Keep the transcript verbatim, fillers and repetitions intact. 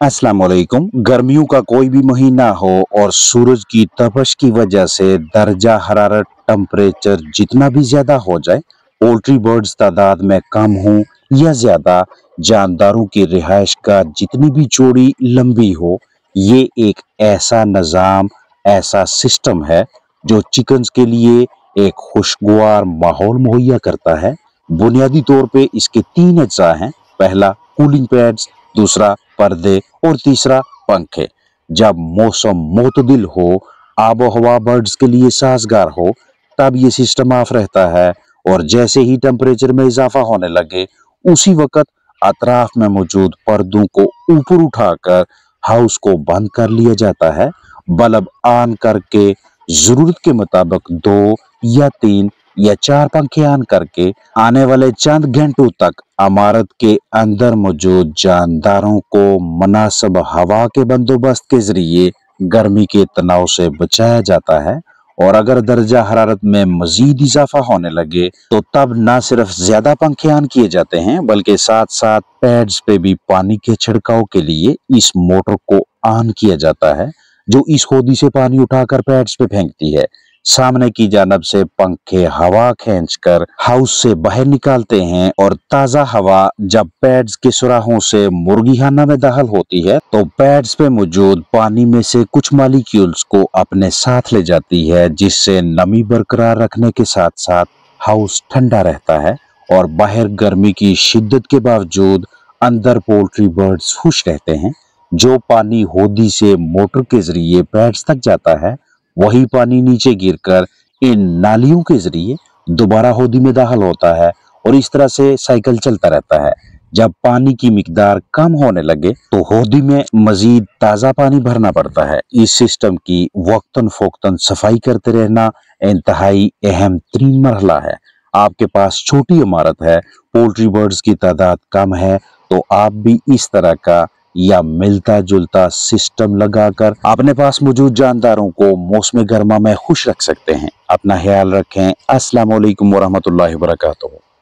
अस्सलाम वालेकुम। गर्मियों का कोई भी महीना हो और सूरज की तपश की वजह से दर्जा हरारत टेम्परेचर जितना भी ज्यादा हो जाए, पोल्ट्री बर्ड्स तादाद में कम हो या ज्यादा, जानदारों की रिहाइश का जितनी भी चौड़ी लंबी हो, ये एक ऐसा निज़ाम, ऐसा सिस्टम है जो चिकन्स के लिए एक खुशगवार माहौल मुहैया करता है। बुनियादी तौर पे इसके तीन अज्जा हैं। पहला कूलिंग पैड्स, दूसरा पर्दे और तीसरा पंखे। जब मौसम मोतदिल हो, आबो हवा बर्ड्स के लिए साजगार हो, तब ये सिस्टम ऑफ रहता है और जैसे ही टेम्परेचर में इजाफा होने लगे, उसी वक्त अतराफ में मौजूद पर्दों को ऊपर उठाकर हाउस को बंद कर लिया जाता है। बल्ब ऑन करके जरूरत के मुताबिक दो या तीन या चार पंखे ऑन करके आने वाले चंद घंटों तक इमारत के अंदर मौजूद जानदारों को मुनासिब हवा के बंदोबस्त के जरिए गर्मी के तनाव से बचाया जाता है। और अगर दर्जा हरारत में मजीद इजाफा होने लगे तो तब न सिर्फ ज्यादा पंखे ऑन किए जाते हैं, बल्कि साथ साथ पैड्स पे भी पानी के छिड़काव के लिए इस मोटर को ऑन किया जाता है, जो इस होदी से पानी उठाकर पैड्स पे फेंकती है। सामने की जानब से पंखे हवा खींचकर हाउस से बाहर निकालते हैं और ताजा हवा जब पैड्स के सुराहों से मुर्गीखाना में दाखिल होती है तो पैड्स पे मौजूद पानी में से कुछ मॉलिक्यूल्स को अपने साथ ले जाती है, जिससे नमी बरकरार रखने के साथ साथ हाउस ठंडा रहता है और बाहर गर्मी की शिद्दत के बावजूद अंदर पोल्ट्री बर्ड्स खुश रहते हैं। जो पानी होदी से मोटर के जरिए पैड्स तक जाता है, वही पानी नीचे गिरकर इन नालियों के जरिए दोबारा होदी में दाखिल होता है और इस तरह से साइकिल चलता रहता है। जब पानी की मिकदार कम होने लगे तो होदी में मजीद ताज़ा पानी भरना पड़ता है। इस सिस्टम की वक्तन फोक्तन सफाई करते रहना इंतहाई अहम तरीन मरहला है। आपके पास छोटी इमारत है, पोल्ट्री बर्ड्स की तादाद कम है, तो आप भी इस तरह का या मिलता जुलता सिस्टम लगाकर अपने पास मौजूद जानदारों को मौसम गर्मा में खुश रख सकते हैं। अपना ख्याल रखें। अस्सलाम वालेकुम वरहमतुल्लाहि वबरकातुहू।